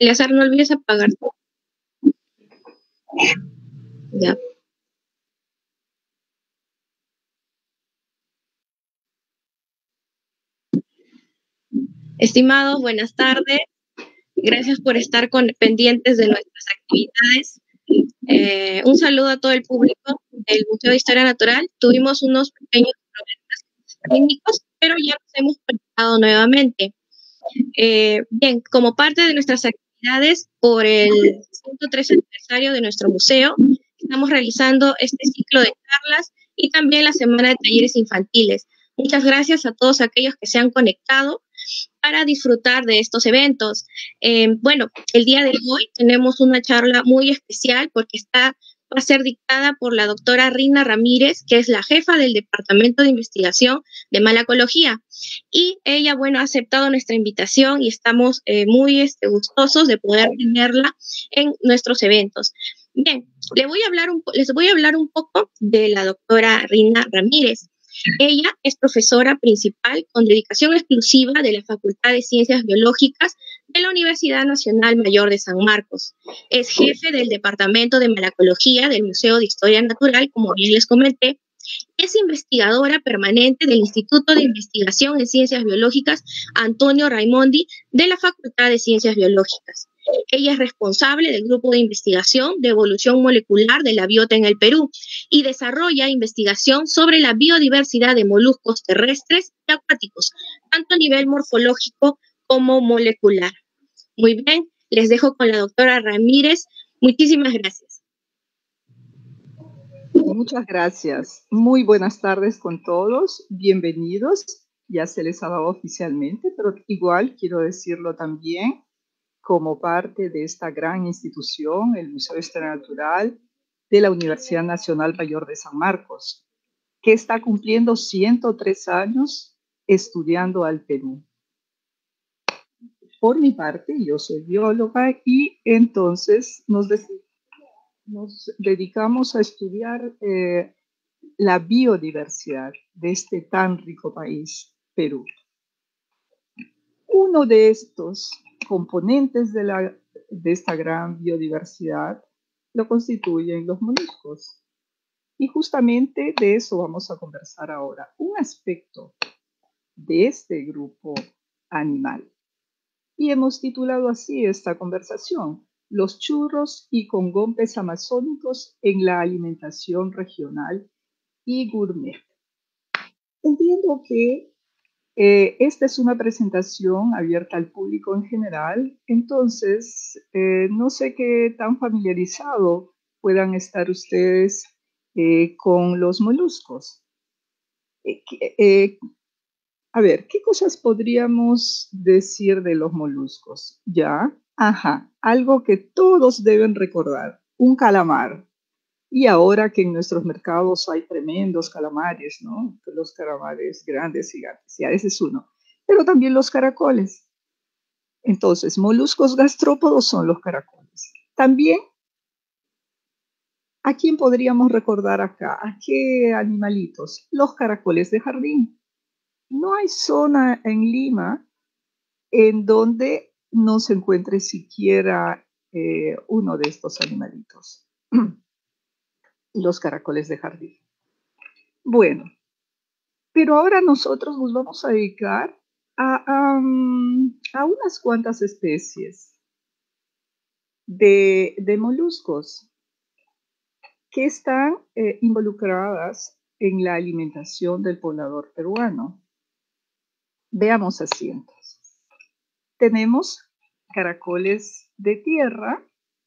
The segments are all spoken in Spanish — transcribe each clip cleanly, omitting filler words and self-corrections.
Eleazar, no olvides apagar. Ya. Estimados, buenas tardes. Gracias por estar pendientes de nuestras actividades. Un saludo a todo el público del Museo de Historia Natural. Tuvimos unos pequeños problemas técnicos, pero ya nos hemos preparado nuevamente. Bien, como parte de nuestras actividades por el 113 aniversario de nuestro museo, estamos realizando este ciclo de charlas y también la semana de talleres infantiles. Muchas gracias a todos aquellos que se han conectado para disfrutar de estos eventos. Bueno, el día de hoy tenemos una charla muy especial porque va a ser dictada por la doctora Rina Ramírez, que es la jefa del Departamento de Investigación de Malacología. Y ella, bueno, ha aceptado nuestra invitación y estamos muy gustosos de poder tenerla en nuestros eventos. Bien, les voy a hablar un poco de la doctora Rina Ramírez. Ella es profesora principal con dedicación exclusiva de la Facultad de Ciencias Biológicas de la Universidad Nacional Mayor de San Marcos. Es jefe del Departamento de Malacología del Museo de Historia Natural, como bien les comenté. Es investigadora permanente del Instituto de Investigación en Ciencias Biológicas Antonio Raimondi de la Facultad de Ciencias Biológicas. Ella es responsable del grupo de investigación de evolución molecular de la biota en el Perú y desarrolla investigación sobre la biodiversidad de moluscos terrestres y acuáticos, tanto a nivel morfológico como molecular. Muy bien, les dejo con la doctora Ramírez. Muchísimas gracias. Muchas gracias. Muy buenas tardes con todos. Bienvenidos. Ya se les ha dado oficialmente, pero igual quiero decirlo también como parte de esta gran institución, el Museo de Historia Natural de la Universidad Nacional Mayor de San Marcos, que está cumpliendo 103 años estudiando al Perú. Por mi parte, yo soy bióloga y entonces nos dedicamos a estudiar la biodiversidad de este tan rico país, Perú. Uno de estos componentes de esta gran biodiversidad lo constituyen los moluscos. Y justamente de eso vamos a conversar ahora. Un aspecto de este grupo animal. Y hemos titulado así esta conversación: los churros y congompes amazónicos en la alimentación regional y gourmet. Entiendo que esta es una presentación abierta al público en general, entonces no sé qué tan familiarizado puedan estar ustedes con los moluscos. A ver, ¿qué cosas podríamos decir de los moluscos? ¿Ya? Ajá, algo que todos deben recordar, un calamar. Y ahora que en nuestros mercados hay tremendos calamares, ¿no? Los calamares grandes, gigantes, ya ese es uno. Pero también los caracoles. Entonces, moluscos gastrópodos son los caracoles. También, ¿a quién podríamos recordar acá? ¿A qué animalitos? Los caracoles de jardín. No hay zona en Lima en donde no se encuentre siquiera uno de estos animalitos. Los caracoles de jardín. Bueno, pero ahora nosotros nos vamos a dedicar a unas cuantas especies de moluscos que están involucradas en la alimentación del poblador peruano. Veamos así entonces. Tenemos caracoles de tierra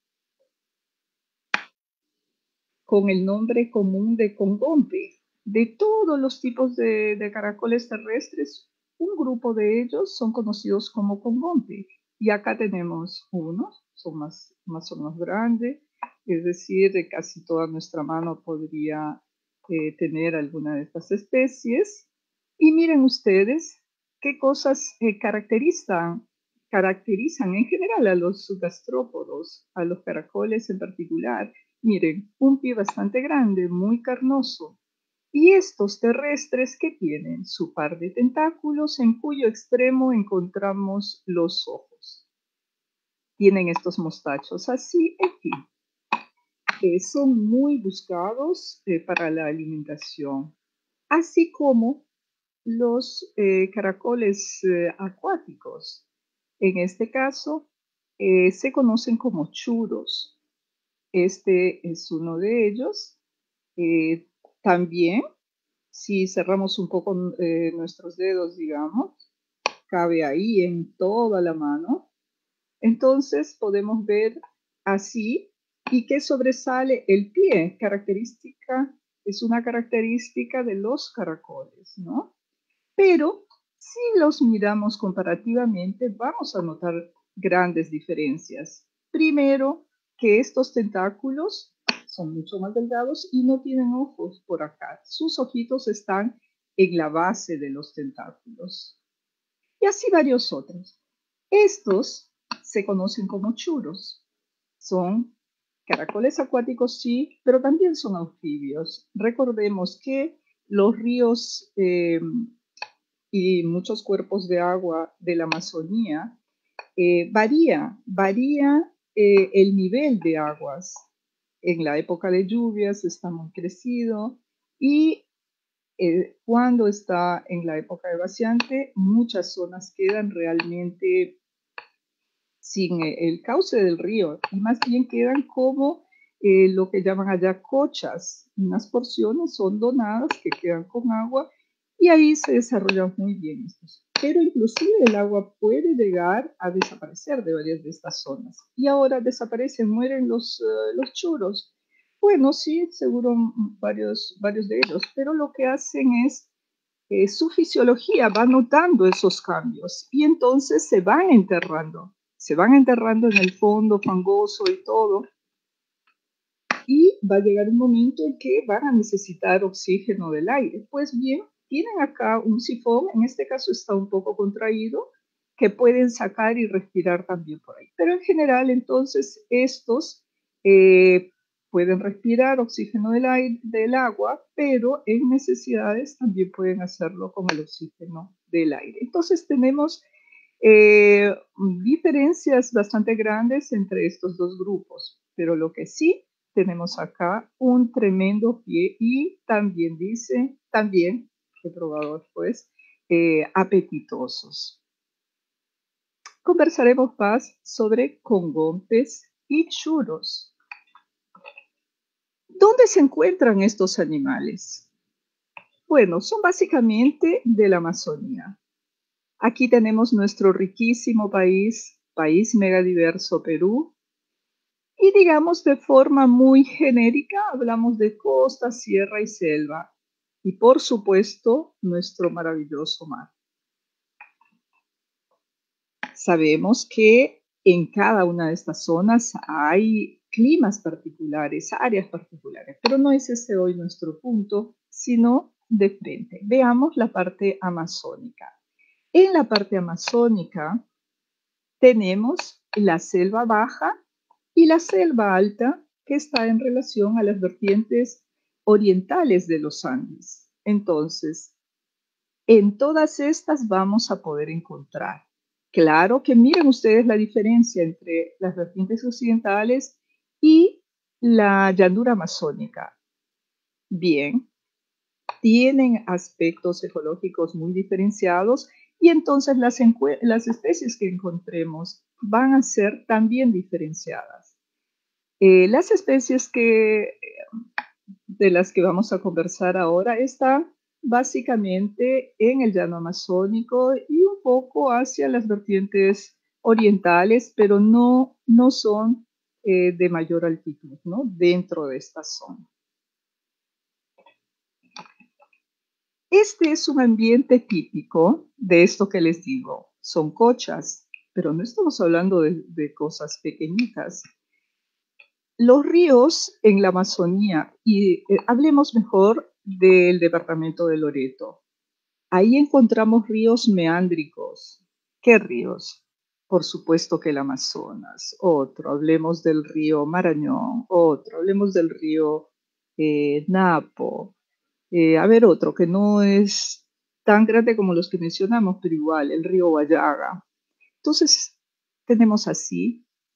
con el nombre común de congompe. De todos los tipos de caracoles terrestres, un grupo de ellos son conocidos como congompe. Y acá tenemos unos, son más o menos grandes, es decir, de casi toda nuestra mano podría tener alguna de estas especies. Y miren ustedes qué cosas caracterizan en general a los gastrópodos, a los caracoles en particular. Miren, un pie bastante grande, muy carnoso. Y estos terrestres que tienen su par de tentáculos en cuyo extremo encontramos los ojos. tienen estos mostachos así, en fin. Son muy buscados para la alimentación, así como los caracoles acuáticos. En este caso, se conocen como churos. Este es uno de ellos. También, si cerramos un poco nuestros dedos, digamos, cabe ahí en toda la mano. Entonces podemos ver así y que sobresale el pie, es una característica de los caracoles, ¿no? Pero si los miramos comparativamente, vamos a notar grandes diferencias. Primero, que estos tentáculos son mucho más delgados y no tienen ojos por acá. Sus ojitos están en la base de los tentáculos. Y así varios otros. Estos se conocen como churos. Son caracoles acuáticos, sí, pero también son anfibios. Recordemos que los ríos y muchos cuerpos de agua de la Amazonía varía el nivel de aguas. En la época de lluvias está muy crecido y cuando está en la época de vaciante, muchas zonas quedan realmente sin el cauce del río y más bien quedan como lo que llaman allá cochas. Unas porciones son donadas que quedan con agua y ahí se desarrollan muy bien estos. Pero inclusive el agua puede llegar a desaparecer de varias de estas zonas. Y ahora desaparecen, mueren los churos. Bueno, sí, seguro varios de ellos, pero lo que hacen es su fisiología va notando esos cambios y entonces se van enterrando en el fondo fangoso y todo, y va a llegar un momento en que van a necesitar oxígeno del aire. Pues bien, tienen acá un sifón, en este caso está un poco contraído, que pueden sacar y respirar también por ahí. Pero en general, entonces, estos pueden respirar oxígeno del agua, pero en necesidades también pueden hacerlo con el oxígeno del aire. Entonces tenemos diferencias bastante grandes entre estos dos grupos, pero lo que sí tenemos acá un tremendo pie y también dice, también, qué probador pues, apetitosos. Conversaremos más sobre congontes y churos. ¿Dónde se encuentran estos animales? Bueno, son básicamente de la Amazonía. Aquí tenemos nuestro riquísimo país megadiverso Perú. Y digamos de forma muy genérica, hablamos de costa, sierra y selva. Y por supuesto, nuestro maravilloso mar. Sabemos que en cada una de estas zonas hay climas particulares, áreas particulares, pero no es ese hoy nuestro punto, sino de frente. Veamos la parte amazónica. En la parte amazónica tenemos la selva baja y la selva alta, que está en relación a las vertientes orientales de los Andes. Entonces, en todas estas vamos a poder encontrar. Claro que miren ustedes la diferencia entre las vertientes occidentales y la llanura amazónica. Bien, tienen aspectos ecológicos muy diferenciados y entonces las especies que encontremos van a ser también diferenciadas. Las especies de las que vamos a conversar ahora están básicamente en el llano amazónico y un poco hacia las vertientes orientales, pero no son de mayor altitud, ¿no? Dentro de esta zona. Este es un ambiente típico de esto que les digo. Son cochas, pero no estamos hablando de cosas pequeñitas. Los ríos en la Amazonía, y hablemos mejor del departamento de Loreto. Ahí encontramos ríos meándricos. ¿Qué ríos? Por supuesto que el Amazonas. Otro, hablemos del río Marañón. Otro, hablemos del río Napo. A ver, otro que no es tan grande como los que mencionamos, pero igual, el río Guayaga. Entonces, tenemos así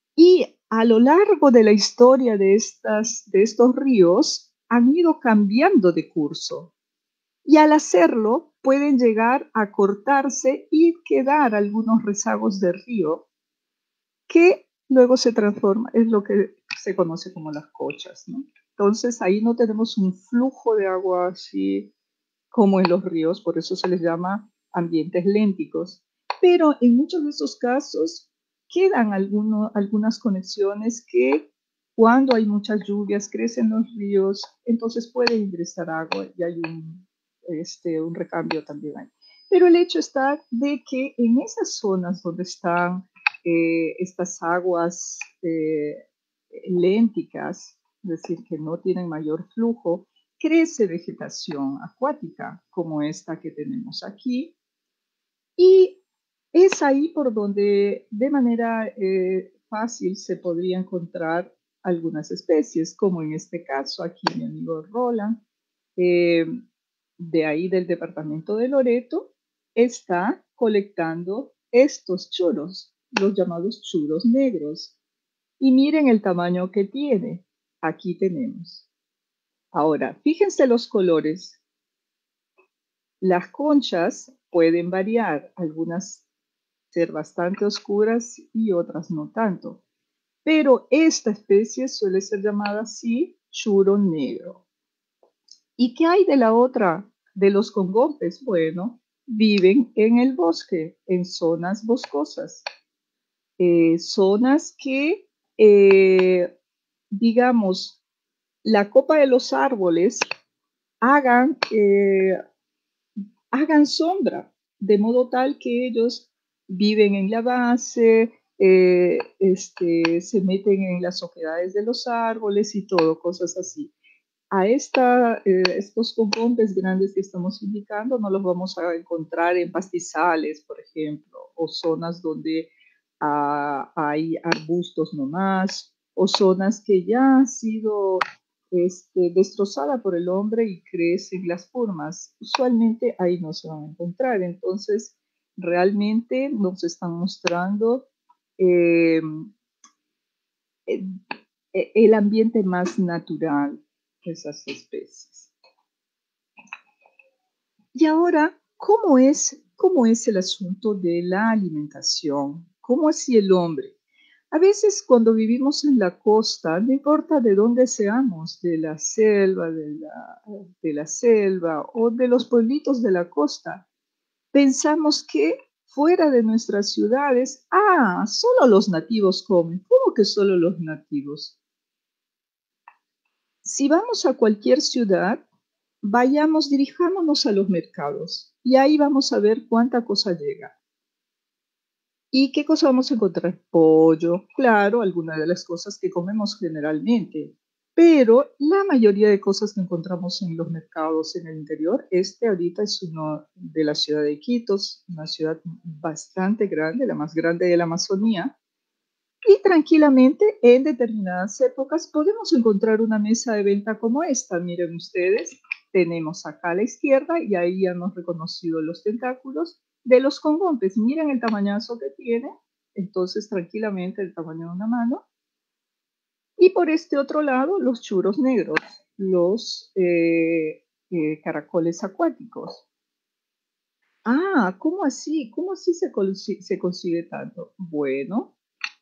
Y a lo largo de la historia de estos ríos han ido cambiando de curso. Y al hacerlo pueden llegar a cortarse y quedar algunos rezagos del río que luego se transforma, es lo que se conoce como las cochas, ¿no? Entonces ahí no tenemos un flujo de agua así como en los ríos, por eso se les llama ambientes lénticos. Pero en muchos de esos casos quedan algunas conexiones que cuando hay muchas lluvias crecen los ríos, entonces puede ingresar agua y hay un recambio también ahí. Pero el hecho está de que en esas zonas donde están estas aguas lénticas, es decir, que no tienen mayor flujo, crece vegetación acuática como esta que tenemos aquí y es ahí por donde de manera fácil se podría encontrar algunas especies, como en este caso aquí mi amigo Roland, eh, de ahí del departamento de Loreto, está colectando estos churros, los llamados churros negros. Y miren el tamaño que tiene. Aquí tenemos. Ahora, fíjense los colores. Las conchas pueden variar, algunas ser bastante oscuras y otras no tanto. Pero esta especie suele ser llamada así churo negro. ¿Y qué hay de la otra? De los congopes. Bueno, viven en el bosque, en zonas boscosas. Zonas que, digamos, la copa de los árboles hagan, hagan sombra, de modo tal que ellos viven en la base, se meten en las oquedades de los árboles y todo, cosas así. A estos componentes grandes que estamos indicando no los vamos a encontrar en pastizales, por ejemplo, o zonas donde hay arbustos nomás, o zonas que ya han sido destrozada por el hombre y crecen las formas. Usualmente ahí no se van a encontrar. Entonces, realmente nos están mostrando eh, el ambiente más natural de esas especies. Y ahora, cómo es el asunto de la alimentación? ¿Cómo así el hombre? A veces cuando vivimos en la costa, no importa de dónde seamos, de la selva, de la selva o de los pueblitos de la costa, pensamos que fuera de nuestras ciudades, solo los nativos comen. ¿Cómo que solo los nativos? Si vamos a cualquier ciudad, dirijámonos a los mercados y ahí vamos a ver cuánta cosa llega. ¿Y qué cosa vamos a encontrar? Pollo, claro, algunas de las cosas que comemos generalmente, pero la mayoría de cosas que encontramos en los mercados en el interior, ahorita es uno de la ciudad de Iquitos, una ciudad bastante grande, la más grande de la Amazonía, y tranquilamente en determinadas épocas podemos encontrar una mesa de venta como esta. Miren ustedes, tenemos acá a la izquierda y ahí ya hemos reconocido los tentáculos de los congompes. Miren el tamañazo que tiene, entonces tranquilamente el tamaño de una mano. Y por este otro lado, los churros negros, los caracoles acuáticos. ¿Cómo así? ¿Cómo así se consigue tanto? Bueno,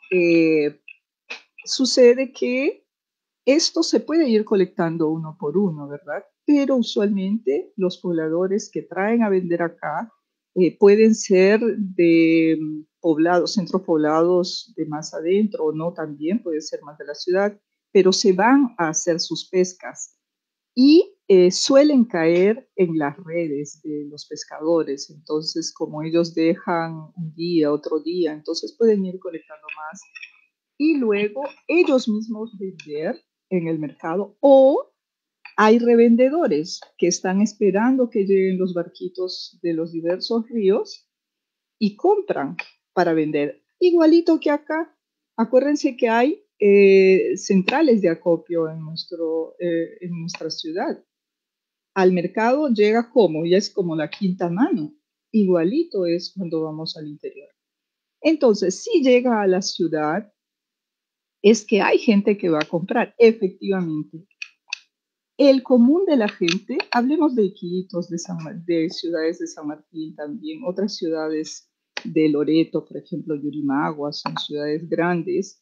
sucede que esto se puede ir colectando uno por uno, ¿verdad? Pero usualmente los pobladores que traen a vender acá pueden ser de poblados, centros poblados de más adentro o no también, puede ser más de la ciudad, pero se van a hacer sus pescas y suelen caer en las redes de los pescadores. Entonces, como ellos dejan un día, otro día, entonces pueden ir colectando más y luego ellos mismos vender en el mercado o hay revendedores que están esperando que lleguen los barquitos de los diversos ríos y compran para vender. Igualito que acá, acuérdense que hay centrales de acopio en nuestra ciudad. Al mercado llega como, ya es como la quinta mano. Igualito es cuando vamos al interior. Entonces, si llega a la ciudad, es que hay gente que va a comprar, efectivamente. El común de la gente, hablemos de Iquitos, de ciudades de San Martín también, otras ciudades de Loreto, por ejemplo, Yurimaguas, son ciudades grandes.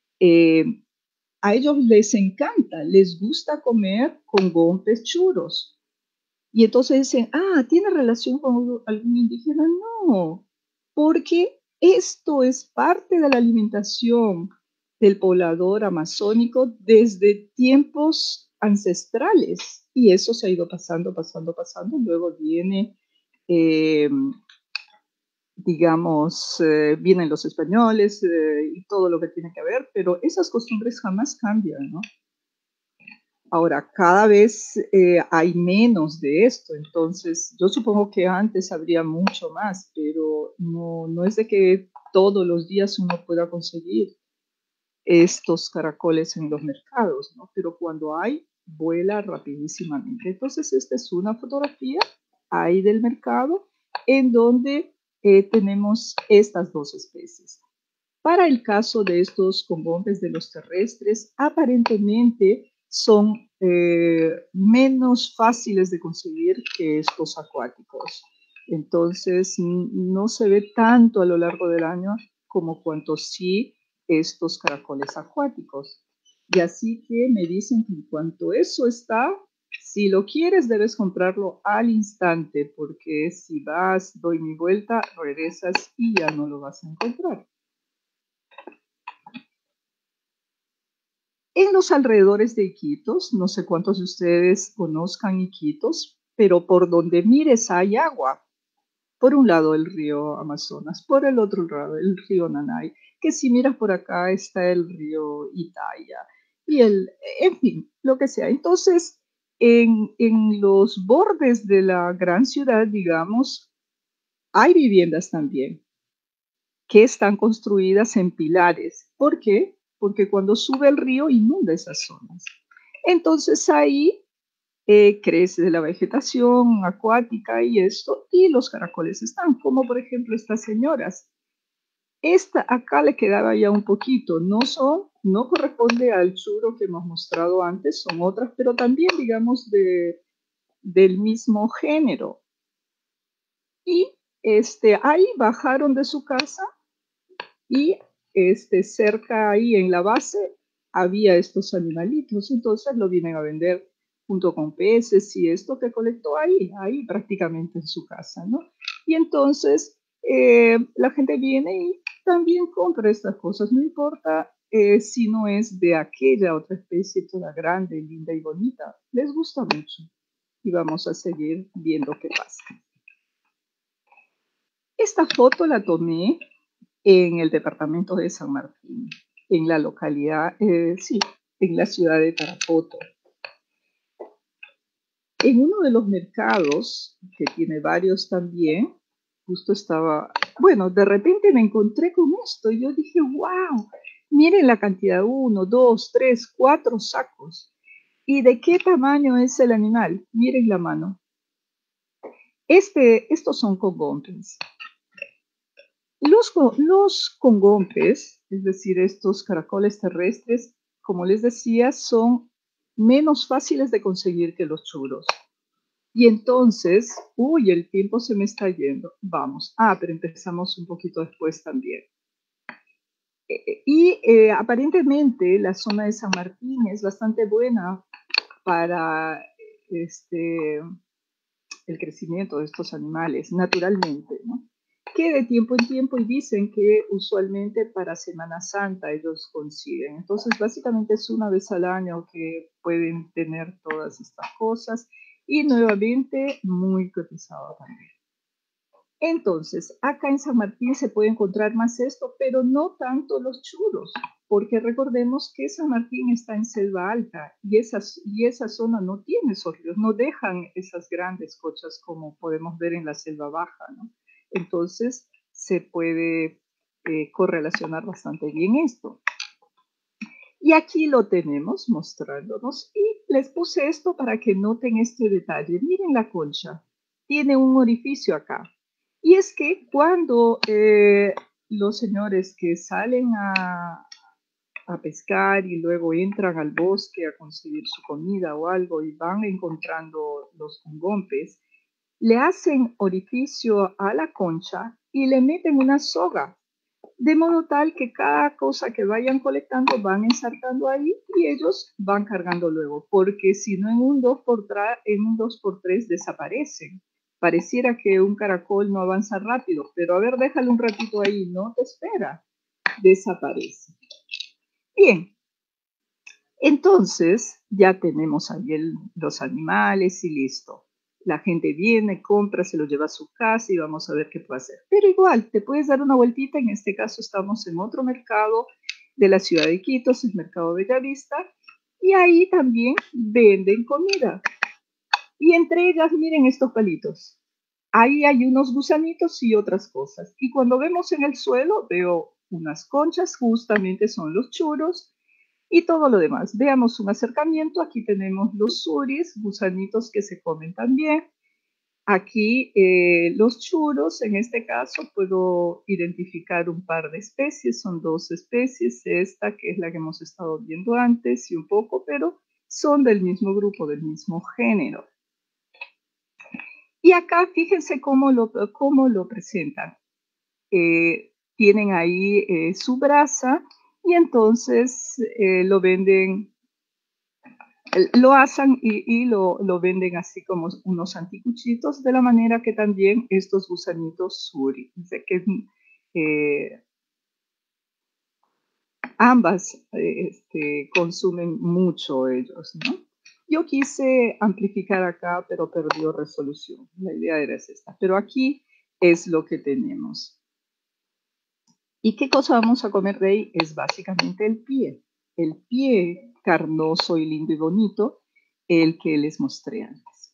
A ellos les encanta, les gusta comer con gompes churros. Y entonces dicen, ¿tiene relación con algún indígena? No, porque esto es parte de la alimentación del poblador amazónico desde tiempos ancestrales. Y eso se ha ido pasando. Luego viene, vienen los españoles y todo lo que tiene que ver, pero esas costumbres jamás cambian, ¿no? Ahora, cada vez hay menos de esto, entonces yo supongo que antes habría mucho más, pero no es de que todos los días uno pueda conseguir estos caracoles en los mercados, ¿no? Pero cuando hay, vuela rapidísimamente. Entonces, esta es una fotografía ahí del mercado en donde tenemos estas dos especies. Para el caso de estos congombes de los terrestres, aparentemente son menos fáciles de conseguir que estos acuáticos. Entonces, no se ve tanto a lo largo del año como cuanto sí estos caracoles acuáticos. Y así que me dicen que en cuanto eso está, si lo quieres, debes comprarlo al instante, porque si vas, doy mi vuelta, regresas y ya no lo vas a encontrar. En los alrededores de Iquitos, no sé cuántos de ustedes conozcan Iquitos, pero por donde mires hay agua. Por un lado el río Amazonas, por el otro lado el río Nanay, que si miras por acá está el río Itaia, en fin, lo que sea. Entonces, en los bordes de la gran ciudad, digamos, hay viviendas también que están construidas en pilares. ¿Por qué? Porque cuando sube el río inunda esas zonas. Entonces ahí crece la vegetación acuática y esto, y los caracoles están, como por ejemplo estas señoras. Esta acá le quedaba ya un poquito, no corresponde al churo que hemos mostrado antes, son otras, pero también digamos del mismo género. Y ahí bajaron de su casa y cerca ahí en la base había estos animalitos, entonces lo vienen a vender junto con peces y esto que colectó ahí prácticamente en su casa, ¿no? Y entonces la gente viene y también compra estas cosas, no importa si no es de aquella otra especie toda grande, linda y bonita, les gusta mucho y vamos a seguir viendo qué pasa. Esta foto la tomé en el departamento de San Martín, en la localidad, en la ciudad de Tarapoto. En uno de los mercados, que tiene varios también, justo estaba, bueno, de repente me encontré con esto y yo dije, wow, miren la cantidad, 1, 2, 3, 4 sacos. ¿Y de qué tamaño es el animal? Miren la mano. Estos son cogombres. Los congompes, es decir, estos caracoles terrestres, como les decía, son menos fáciles de conseguir que los churos. Y entonces, el tiempo se me está yendo. Vamos. Pero empezamos un poquito después también. Aparentemente la zona de San Martín es bastante buena para el crecimiento de estos animales, naturalmente, ¿no? Que de tiempo en tiempo, y dicen que usualmente para Semana Santa ellos consiguen. Entonces, básicamente es una vez al año que pueden tener todas estas cosas y nuevamente muy cotizado también. Entonces, acá en San Martín se puede encontrar más esto, pero no tanto los churos, porque recordemos que San Martín está en selva alta y esa zona no tiene esos ríos, no dejan esas grandes cochas como podemos ver en la selva baja, ¿no? Entonces, se puede correlacionar bastante bien esto. Y aquí lo tenemos mostrándonos y les puse esto para que noten este detalle. Miren la concha, tiene un orificio acá. Y es que cuando los señores que salen a a pescar y luego entran al bosque a conseguir su comida o algo y van encontrando los congompes, le hacen orificio a la concha y le meten una soga, de modo tal que cada cosa que vayan colectando van ensartando ahí y ellos van cargando luego, porque si no en un 2x3 desaparecen. Pareciera que un caracol no avanza rápido, pero a ver, déjalo un ratito ahí, no te espera, desaparece. Bien, entonces ya tenemos ahí los animales y listo. La gente viene, compra, se lo lleva a su casa y vamos a ver qué puede hacer. Pero igual, te puedes dar una vueltita. En este caso estamos en otro mercado de la ciudad de Quito, es el mercado Bellavista, y ahí también venden comida. Y entre ellas, miren estos palitos. Ahí hay unos gusanitos y otras cosas. Y cuando vemos en el suelo, veo unas conchas, justamente son los churros, y todo lo demás. Veamos un acercamiento. Aquí tenemos los suris, gusanitos que se comen también. Aquí los churros, en este caso puedo identificar un par de especies, son 2 especies, esta que es la que hemos estado viendo antes y un poco, pero son del mismo grupo, del mismo género. Y acá fíjense cómo lo presentan. Tienen ahí su brasa y entonces lo venden, lo asan y lo venden así como unos anticuchitos, de la manera que también estos gusanitos suri, que ambas consumen mucho ellos, ¿no? Yo quise amplificar acá, pero perdió resolución. La idea era esta. Pero aquí es lo que tenemos. ¿Y qué cosa vamos a comer de ahí? Es básicamente el pie. El pie carnoso y lindo y bonito, el que les mostré antes.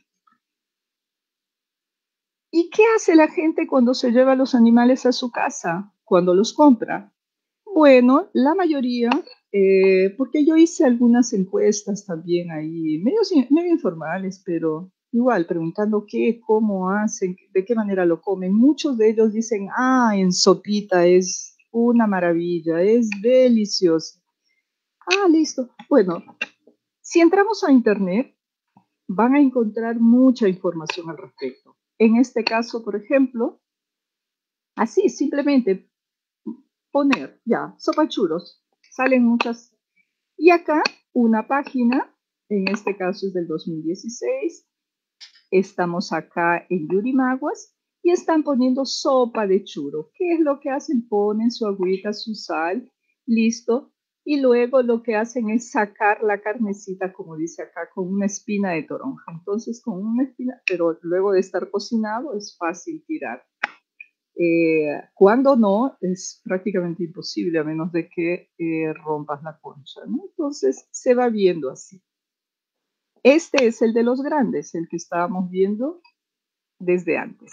¿Y qué hace la gente cuando se lleva los animales a su casa? Cuando los compra. Bueno, la mayoría, porque yo hice algunas encuestas también ahí, medio informales, pero igual preguntando qué, cómo hacen, de qué manera lo comen. Muchos de ellos dicen, en sopita es una maravilla, es delicioso. Listo. Bueno, si entramos a internet, van a encontrar mucha información al respecto. En este caso, por ejemplo, así, simplemente poner, ya, sopa churros, salen muchas. Y acá una página, en este caso es del 2016, estamos acá en Yurimaguas y están poniendo sopa de churro. ¿Qué es lo que hacen? Ponen su agüita, su sal, listo. Y luego lo que hacen es sacar la carnecita, como dice acá, con una espina de toronja. Entonces, con una espina, pero luego de estar cocinado es fácil tirar. Cuando no, es prácticamente imposible a menos de que rompas la concha, ¿no? Entonces se va viendo así. Este es el de los grandes, el que estábamos viendo desde antes.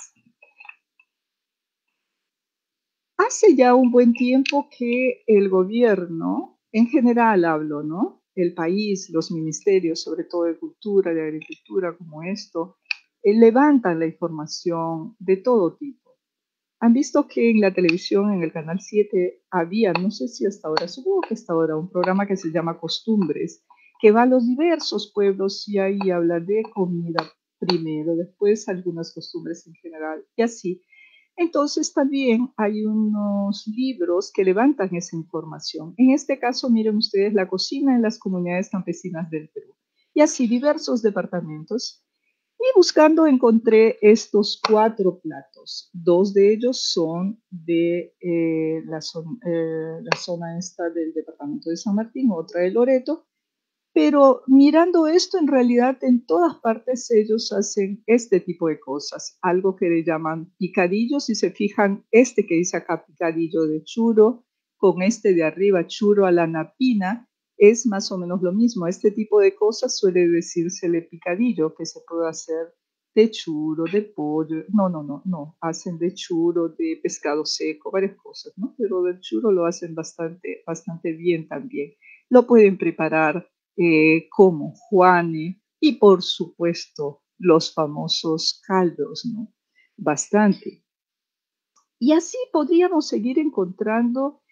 Hace ya un buen tiempo que el gobierno, en general hablo, ¿no? El país, los ministerios, sobre todo de cultura, de agricultura, como esto, levantan la información de todo tipo. Han visto que en la televisión, en el canal 7, había, no sé si hasta ahora, supongo que hasta ahora, un programa que se llama Costumbres, que va a los diversos pueblos y ahí habla de comida primero, después algunas costumbres en general y así. Entonces también hay unos libros que levantan esa información. En este caso, miren ustedes la cocina en las comunidades campesinas del Perú. Y así diversos departamentos. Y buscando encontré estos 4 platos. 2 de ellos son de la zona esta del departamento de San Martín, otra de Loreto. Pero mirando esto, en realidad en todas partes ellos hacen este tipo de cosas, algo que le llaman picadillo. Si se fijan, este que dice acá picadillo de churo, con este de arriba churo a la napina, es más o menos lo mismo. Este tipo de cosas suele decírsele picadillo, que se puede hacer de churo, de pollo, no, hacen de churo, de pescado seco, varias cosas, ¿no? Pero del churo lo hacen bastante bien también. Lo pueden preparar como Juane y por supuesto los famosos caldos, ¿no? Bastante. Y así podríamos seguir encontrando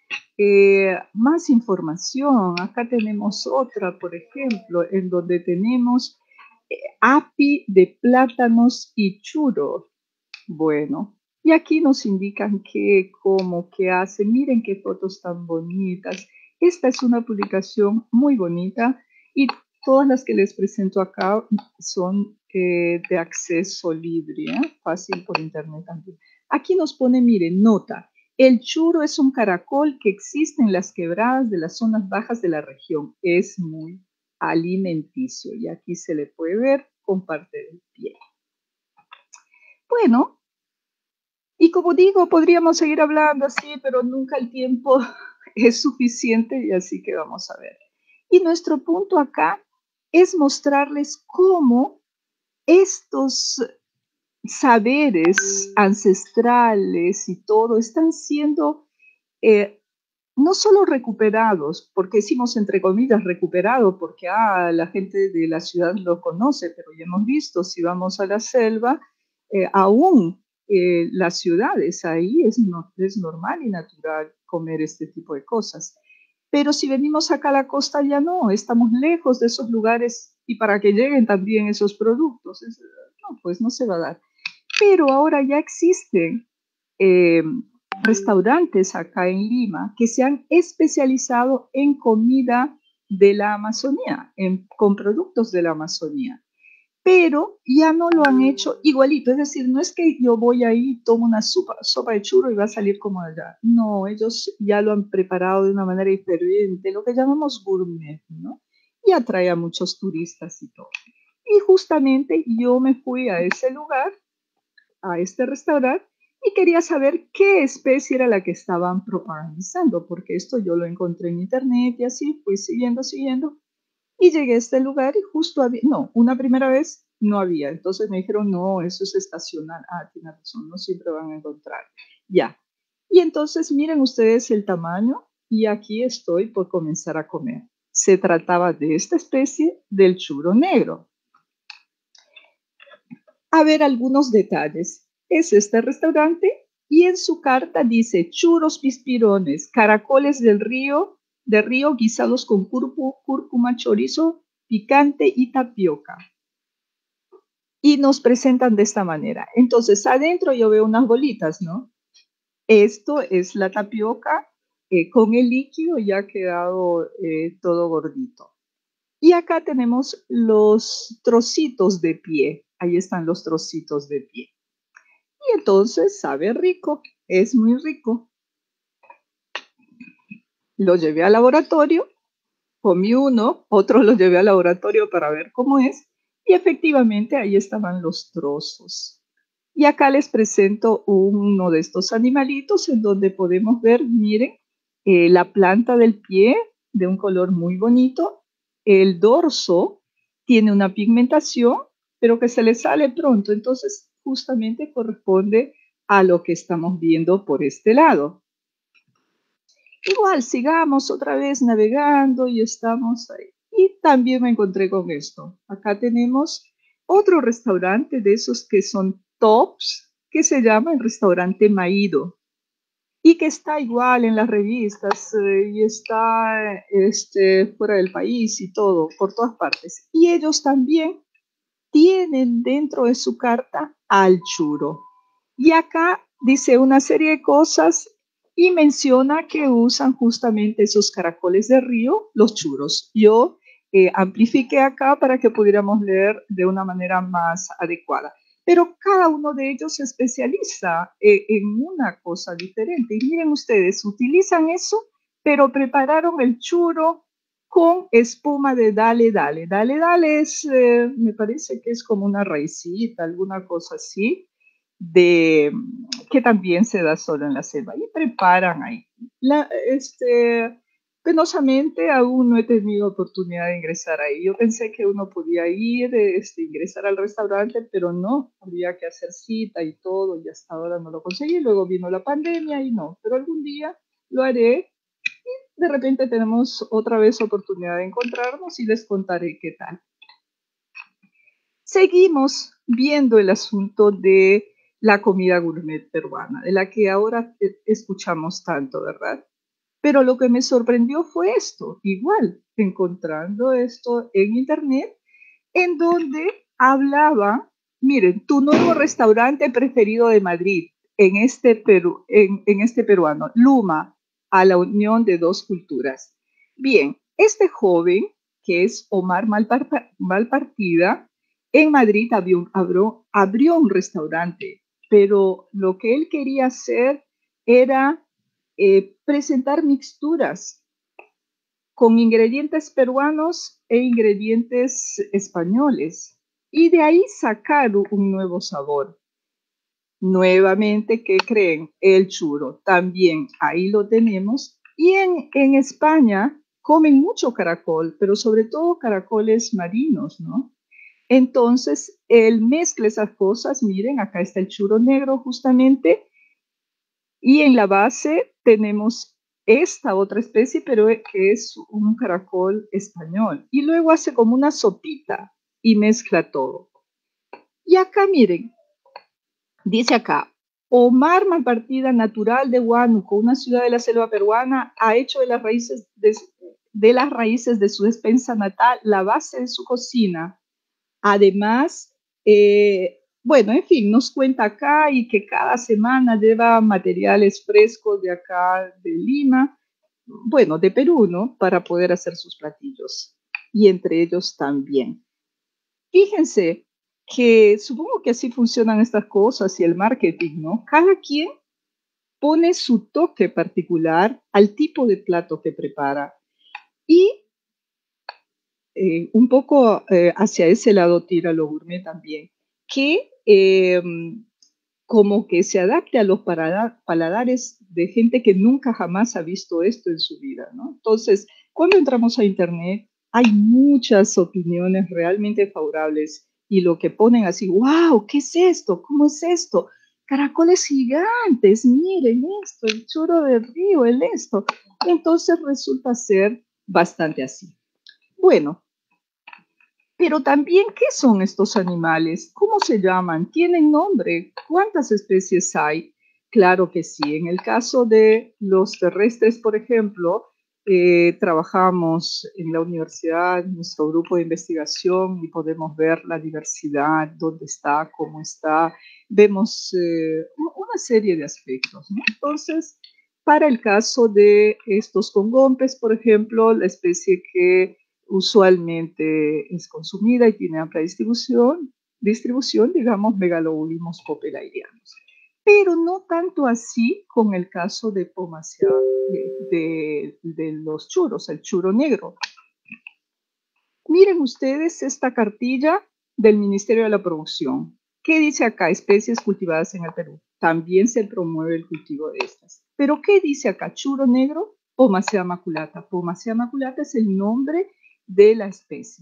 más información. Acá tenemos otra, por ejemplo, en donde tenemos api de plátanos y churro. Bueno, y aquí nos indican qué, cómo, qué hacen. Miren qué fotos tan bonitas. Esta es una publicación muy bonita y todas las que les presento acá son de acceso libre, fácil por internet también. Aquí nos pone, miren, nota. El churo es un caracol que existe en las quebradas de las zonas bajas de la región. Es muy alimenticio y aquí se le puede ver con parte del pie. Bueno, y como digo, podríamos seguir hablando así, pero nunca el tiempo es suficiente y así que vamos a ver. Y nuestro punto acá es mostrarles cómo estos saberes ancestrales y todo están siendo no solo recuperados, porque decimos entre comillas recuperados, porque la gente de la ciudad lo conoce, pero ya hemos visto, si vamos a la selva, aún las ciudades, ahí es normal y natural comer este tipo de cosas. Pero si venimos acá a la costa ya no, estamos lejos de esos lugares y para que lleguen también esos productos, no, pues no se va a dar. Pero ahora ya existen restaurantes acá en Lima que se han especializado en comida de la Amazonía, con productos de la Amazonía, pero ya no lo han hecho igualito, es decir, no es que yo voy ahí, tomo una sopa de churro y va a salir como allá, no, ellos ya lo han preparado de una manera diferente, lo que llamamos gourmet, ¿no? Y atrae a muchos turistas y todo. Y justamente yo me fui a ese lugar, a este restaurante, y quería saber qué especie era la que estaban propagandizando, porque esto yo lo encontré en internet y así fui siguiendo, y llegué a este lugar y justo había, no, una primera vez no había, entonces me dijeron, no, eso es estacional, tiene razón, no siempre van a encontrar, ya. Y entonces miren ustedes el tamaño y aquí estoy por comenzar a comer. Se trataba de esta especie del churro negro. A ver algunos detalles. Es este restaurante y en su carta dice churros pispirones, caracoles del río, de río guisados con cúrcuma, chorizo, picante y tapioca. Y nos presentan de esta manera. Entonces, adentro yo veo unas bolitas, ¿no? Esto es la tapioca con el líquido ya ha quedado todo gordito. Y acá tenemos los trocitos de pie. Ahí están los trocitos de pie. Y entonces sabe rico, es muy rico. Lo llevé al laboratorio, comí uno, otro lo llevé al laboratorio para ver cómo es. Y efectivamente ahí estaban los trozos. Y acá les presento uno de estos animalitos en donde podemos ver, miren, la planta del pie de un color muy bonito. El dorso tiene una pigmentación, pero que se le sale pronto. Entonces, justamente corresponde a lo que estamos viendo por este lado. Igual, sigamos otra vez navegando y estamos ahí. Y también me encontré con esto. Acá tenemos otro restaurante de esos que son tops, que se llama el restaurante Maído y que está igual en las revistas y está fuera del país y todo, por todas partes. Y ellos también tienen dentro de su carta al churo. Y acá dice una serie de cosas y menciona que usan justamente esos caracoles de río, los churos. Yo amplifiqué acá para que pudiéramos leer de una manera más adecuada. Pero cada uno de ellos se especializa en una cosa diferente. Y miren ustedes, utilizan eso, pero prepararon el churo con espuma de dale, dale. Dale, dale es, me parece que es como una raicita, alguna cosa así, que también se da solo en la selva. Y preparan ahí. Penosamente aún no he tenido oportunidad de ingresar ahí. Yo pensé que uno podía ir, ingresar al restaurante, pero no, había que hacer cita y todo, y hasta ahora no lo conseguí. Luego vino la pandemia y no, pero algún día lo haré. De repente tenemos otra vez oportunidad de encontrarnos y les contaré qué tal. Seguimos viendo el asunto de la comida gourmet peruana, de la que ahora escuchamos tanto, ¿verdad? Pero lo que me sorprendió fue esto, igual, encontrando esto en internet, en donde hablaba, miren, tu nuevo restaurante preferido de Madrid, en este peruano, Luma, a la unión de dos culturas. Bien, este joven, que es Omar Malpartida, en Madrid abrió un restaurante, pero lo que él quería hacer era presentar mixturas con ingredientes peruanos e ingredientes españoles y de ahí sacar un nuevo sabor. Nuevamente, ¿qué creen? El churro, también ahí lo tenemos. Y en España comen mucho caracol, pero sobre todo caracoles marinos, ¿no? Entonces, él mezcla esas cosas. Miren, acá está el churro negro justamente. Y en la base tenemos esta otra especie, pero que es un caracol español. Y luego hace como una sopita y mezcla todo. Y acá, miren, dice acá, Omar Malpartida, natural de Huánuco, una ciudad de la selva peruana, ha hecho de las raíces de su despensa natal la base de su cocina. Además, bueno, en fin, nos cuenta acá y que cada semana lleva materiales frescos de acá, de Lima, bueno, de Perú, ¿no? Para poder hacer sus platillos. Y entre ellos también. Fíjense que supongo que así funcionan estas cosas y el marketing, ¿no? Cada quien pone su toque particular al tipo de plato que prepara. Y un poco hacia ese lado tira lo gourmet también, que como que se adapte a los paladares de gente que nunca jamás ha visto esto en su vida, ¿no? Entonces, cuando entramos a Internet, hay muchas opiniones realmente favorables y lo que ponen así, wow, ¿qué es esto? ¿Cómo es esto? Caracoles gigantes, miren esto, el churro del río, el esto. Entonces resulta ser bastante así. Bueno, pero también, ¿qué son estos animales? ¿Cómo se llaman? ¿Tienen nombre? ¿Cuántas especies hay? Claro que sí. En el caso de los terrestres, por ejemplo, trabajamos en la universidad, en nuestro grupo de investigación y podemos ver la diversidad, dónde está, cómo está. Vemos una serie de aspectos, ¿no? Entonces, para el caso de estos congompes, por ejemplo, la especie que usualmente es consumida y tiene amplia distribución, digamos, Megalobulimos popelairianos. Pero no tanto así con el caso de Pomacea, de los churros, el churro negro. Miren ustedes esta cartilla del Ministerio de la Producción. ¿Qué dice acá? Especies cultivadas en el Perú. También se promueve el cultivo de estas. Pero ¿qué dice acá? Churro negro, Pomacea maculata. Pomacea maculata es el nombre de la especie.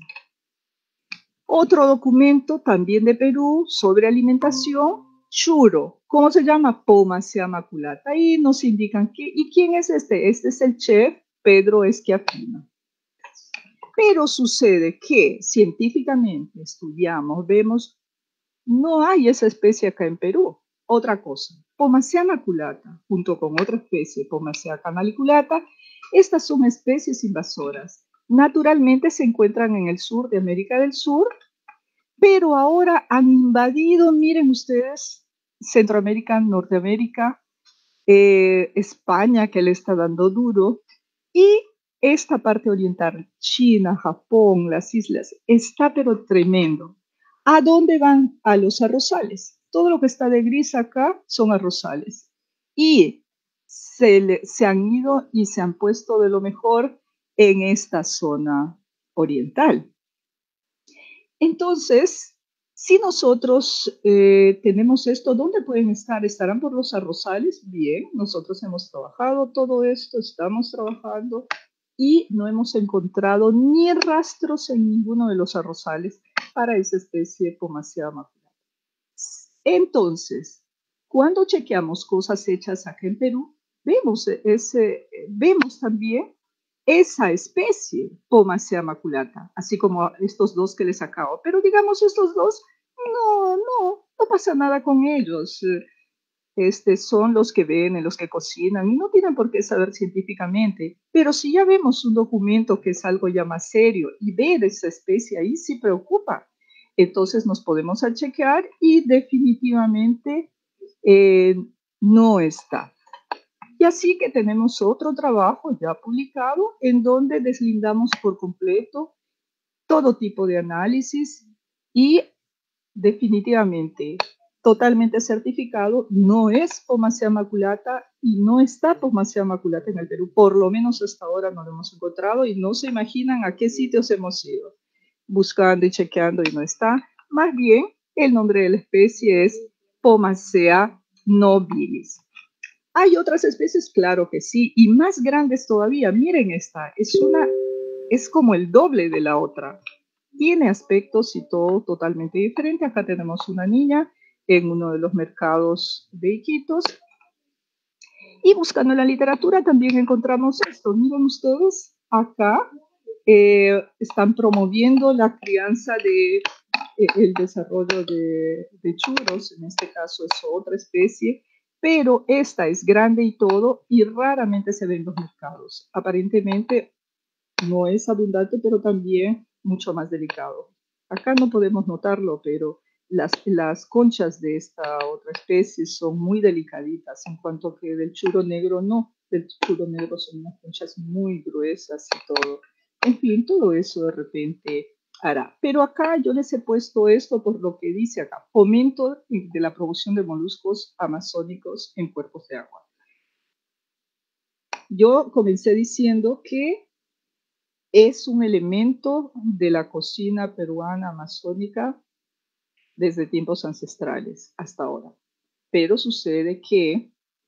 Otro documento también de Perú sobre alimentación, churro. ¿Cómo se llama? Pomacea maculata. Ahí nos indican ¿y quién es este? Este es el chef Pedro Schiaffino. Pero sucede que científicamente estudiamos, vemos, no hay esa especie acá en Perú. Otra cosa, Pomacea maculata, junto con otra especie, Pomacea canaliculata, estas son especies invasoras. Naturalmente se encuentran en el sur de América del Sur, pero ahora han invadido, miren ustedes, Centroamérica, Norteamérica, España, que le está dando duro, y esta parte oriental, China, Japón, las islas, está pero tremendo. ¿A dónde van? A los arrozales. Todo lo que está de gris acá son arrozales. Y se han ido y se han puesto de lo mejor en esta zona oriental. Entonces, si nosotros tenemos esto, ¿dónde pueden estar? ¿Estarán por los arrozales? Bien, nosotros hemos trabajado todo esto, estamos trabajando y no hemos encontrado ni rastros en ninguno de los arrozales para esa especie Pomacea maculata. Entonces, cuando chequeamos cosas hechas acá en Perú, vemos también esa especie, Pomacea maculata, así como estos dos que les acabo. Pero digamos, estos dos, no pasa nada con ellos. son los que ven, los que cocinan, y no tienen por qué saber científicamente. Pero si ya vemos un documento que es algo ya más serio y ver esa especie ahí sí preocupa, entonces nos podemos a chequear y definitivamente no está. Y así que tenemos otro trabajo ya publicado en donde deslindamos por completo todo tipo de análisis y definitivamente totalmente certificado, no es Pomacea maculata y no está Pomacea maculata en el Perú. Por lo menos hasta ahora no lo hemos encontrado y no se imaginan a qué sitios hemos ido buscando y chequeando y no está. Más bien, el nombre de la especie es Pomacea nobilis. ¿Hay otras especies? Claro que sí, y más grandes todavía. Miren esta, es como el doble de la otra. Tiene aspectos y todo totalmente diferente. Acá tenemos una niña en uno de los mercados de Iquitos. Y buscando en la literatura también encontramos esto. Miren ustedes, acá están promoviendo la crianza el desarrollo de churros. En este caso es otra especie, pero esta es grande y todo y raramente se ve en los mercados. Aparentemente no es abundante, pero también mucho más delicado. Acá no podemos notarlo, pero las conchas de esta otra especie son muy delicaditas, en cuanto que del churro negro no. Del churro negro son unas conchas muy gruesas y todo. En fin, todo eso de repente hará. Pero acá yo les he puesto esto por lo que dice acá, fomento de la producción de moluscos amazónicos en cuerpos de agua. Yo comencé diciendo que es un elemento de la cocina peruana amazónica desde tiempos ancestrales hasta ahora. Pero sucede que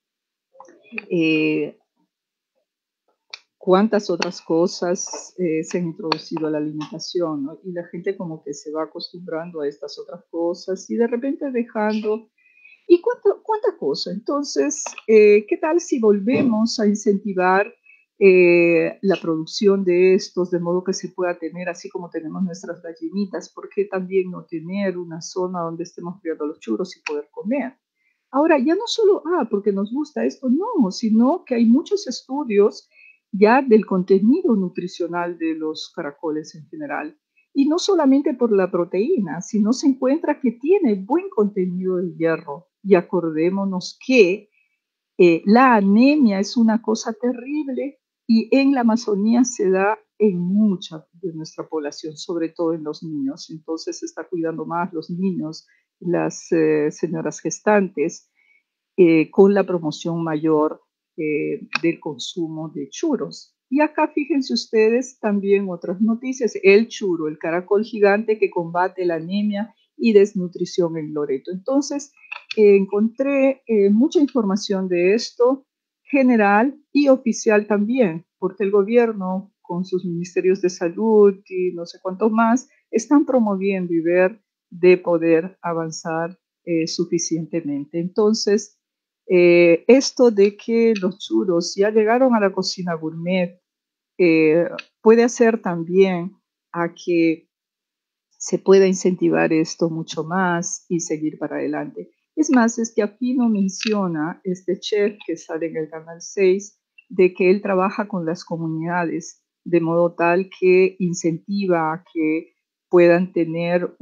cuántas otras cosas se han introducido a la alimentación, ¿no? Y la gente como que se va acostumbrando a estas otras cosas y de repente dejando. ¿Y cuánta cosa? Entonces, ¿qué tal si volvemos a incentivar la producción de estos, de modo que se pueda tener, así como tenemos nuestras gallinitas? ¿Por qué también no tener una zona donde estemos criando los churros y poder comer? Ahora, ya no solo, porque nos gusta esto, no, sino que hay muchos estudios ya del contenido nutricional de los caracoles en general. Y no solamente por la proteína, sino se encuentra que tiene buen contenido de hierro. Y acordémonos que la anemia es una cosa terrible y en la Amazonía se da en mucha de nuestra población, sobre todo en los niños. Entonces se está cuidando más los niños, las señoras gestantes, con la promoción mayor del consumo de churros. Y acá fíjense ustedes también otras noticias. El churro, el caracol gigante que combate la anemia y desnutrición en Loreto. Entonces, encontré mucha información de esto, general y oficial también, porque el gobierno, con sus ministerios de salud y no sé cuántos más, están promoviendo y ver de poder avanzar suficientemente. Entonces, esto de que los churros ya llegaron a la cocina gourmet puede hacer también a que se pueda incentivar esto mucho más y seguir para adelante. Es más, es que aquí no menciona este chef que sale en el Canal 6 de que él trabaja con las comunidades de modo tal que incentiva a que puedan tener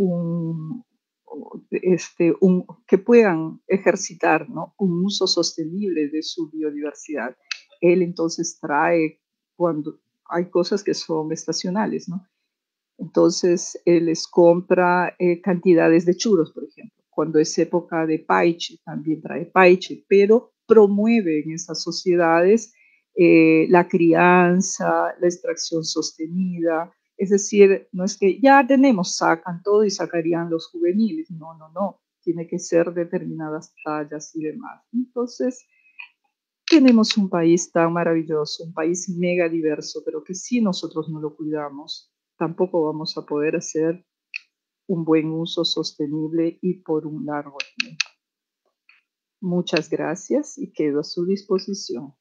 que puedan ejercitar, ¿no?, un uso sostenible de su biodiversidad. Él entonces trae cuando hay cosas que son estacionales, ¿no? Entonces, él les compra cantidades de churros, por ejemplo. Cuando es época de paiche, también trae paiche, pero promueve en esas sociedades la crianza, la extracción sostenida. Es decir, no es que ya tenemos, sacan todo y sacarían los juveniles. No, no, no. Tiene que ser determinadas tallas y demás. Entonces, tenemos un país tan maravilloso, un país mega diverso, pero que si nosotros no lo cuidamos, tampoco vamos a poder hacer un buen uso sostenible y por un largo tiempo. Muchas gracias y quedo a su disposición.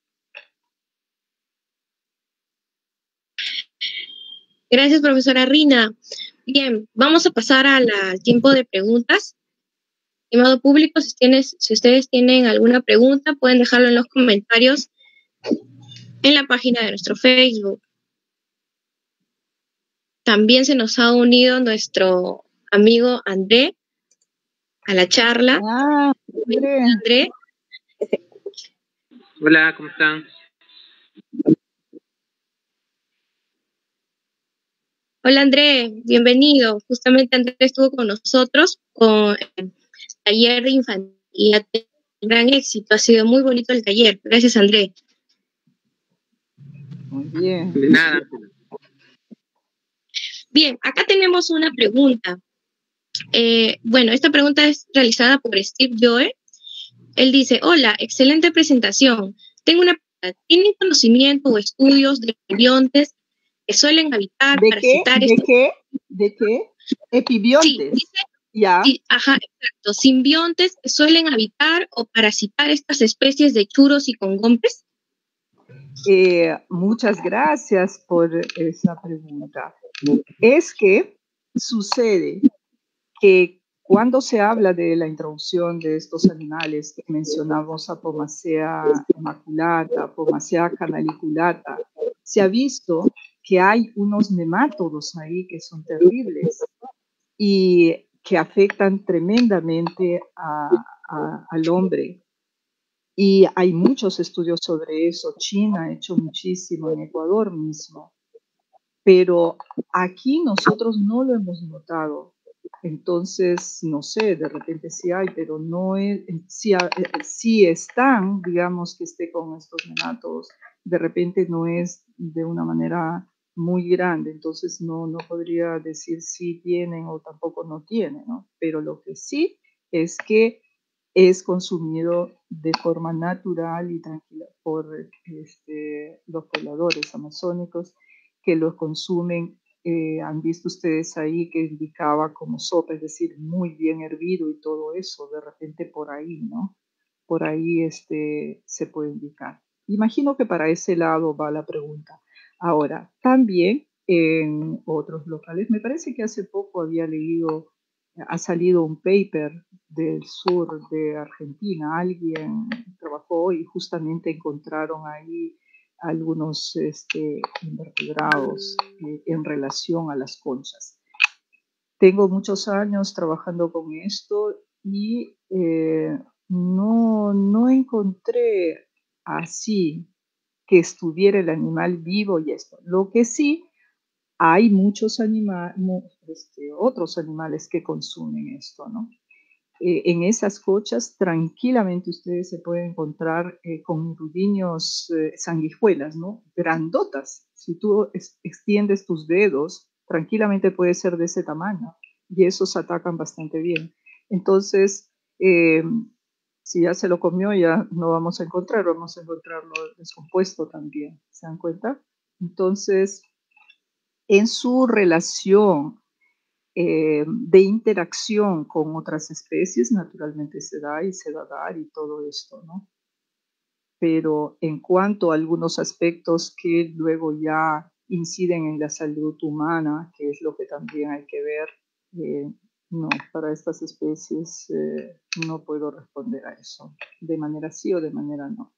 Gracias, profesora Rina. Bien, vamos a pasar al tiempo de preguntas. estimado público, si ustedes tienen alguna pregunta, pueden dejarlo en los comentarios en la página de nuestro Facebook. También se nos ha unido nuestro amigo André a la charla. Ah, André. Hola, ¿cómo están? Hola André, bienvenido. Justamente André estuvo con nosotros con el taller de infantil y ha tenido un gran éxito. Ha sido muy bonito el taller. Gracias, André. muy bien. De nada. Bien, acá tenemos una pregunta. Bueno, esta pregunta es realizada por Steve Joe. Él dice, hola, excelente presentación. Tengo una pregunta. ¿Tienen conocimiento o estudios de simbiontes que suelen habitar, ¿De parasitar? qué? Epibiontes. Sí, dice, Ya. sí, ajá, exacto. Simbiontes que suelen habitar o parasitar estas especies de churos y congompes. Muchas gracias por esa pregunta. Es que sucede que cuando se habla de la introducción de estos animales que mencionamos, Apomacea maculata, Apomacea canaliculata, se ha visto que hay unos nemátodos ahí que son terribles y que afectan tremendamente al hombre. Y hay muchos estudios sobre eso. China ha hecho muchísimo, en Ecuador mismo. Pero aquí nosotros no lo hemos notado. Entonces, no sé, de repente sí hay, pero no es, sí están, digamos que esté con estos nemátodos, de repente no es de una manera muy grande, entonces no podría decir si tienen o tampoco no tienen, ¿no? Pero lo que sí es que es consumido de forma natural y tranquila por los pobladores amazónicos que los consumen. Han visto ustedes ahí que indicaba como sopa, es decir, muy bien hervido y todo eso, de repente por ahí, ¿no? Por ahí se puede indicar. Imagino que para ese lado va la pregunta. Ahora, también en otros locales, me parece que hace poco había leído, ha salido un paper del sur de Argentina, alguien trabajó y justamente encontraron ahí algunos invertebrados en relación a las conchas. Tengo muchos años trabajando con esto y no encontré así que estuviera el animal vivo y esto. Lo que sí, hay muchos otros animales que consumen esto, ¿no? En esas cochas tranquilamente ustedes se pueden encontrar con rubiños, sanguijuelas, ¿no? Grandotas. Si tú extiendes tus dedos, tranquilamente puede ser de ese tamaño y esos atacan bastante bien. Entonces, si ya se lo comió, ya no vamos a encontrarlo descompuesto también, ¿se dan cuenta? Entonces, en su relación de interacción con otras especies, naturalmente se da y se va a dar y todo esto, ¿no? Pero en cuanto a algunos aspectos que luego ya inciden en la salud humana, que es lo que también hay que ver, no, para estas especies no puedo responder a eso, de manera sí o de manera no.